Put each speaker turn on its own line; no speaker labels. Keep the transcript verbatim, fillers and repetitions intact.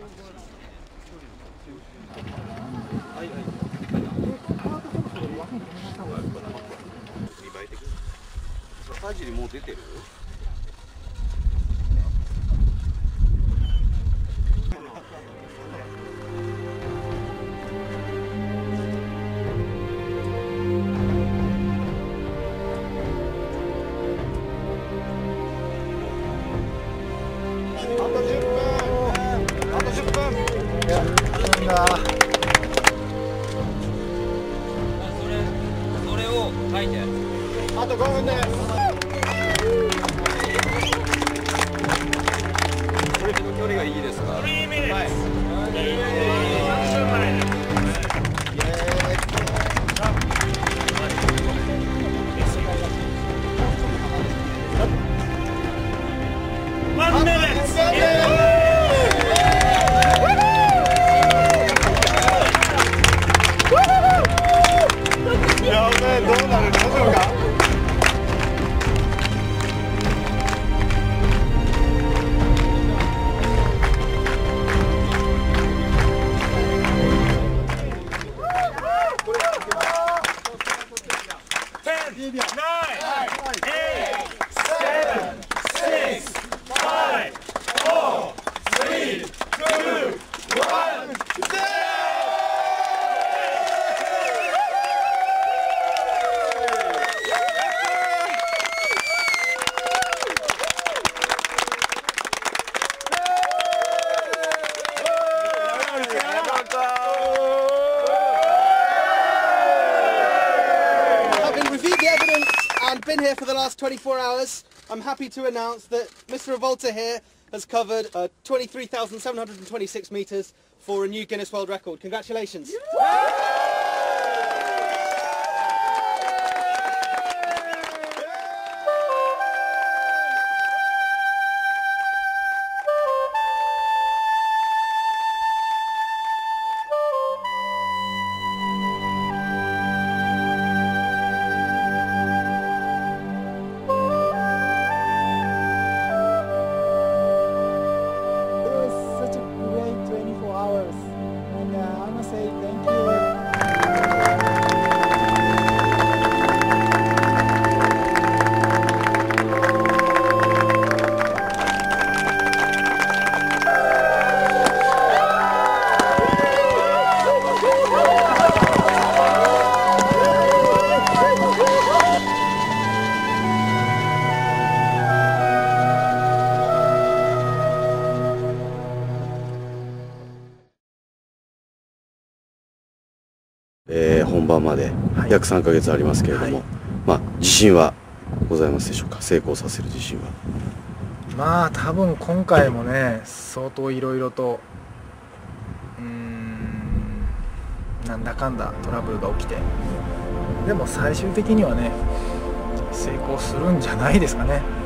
田尻もう出てる？あとじゅっぷん。あとじゅっぷん。いや、いいな。それ、それを書いて。あとごふんです。距離がいいですか？はい。どうなる？大丈夫か？
And been here for the last twenty-four hours. I'm happy to announce that Mister Revolta here has covered uh, twenty-three thousand seven hundred twenty-six metres for a new Guinness World Record. Congratulations.
えー、本番まで約さんかげつありますけれども、はい、まあ自信はございますでしょうか？成功させる自信は。
まあ多分今回もね相当いろいろとうーんなんだかんだトラブルが起きて、でも最終的にはね成功するんじゃないですかね。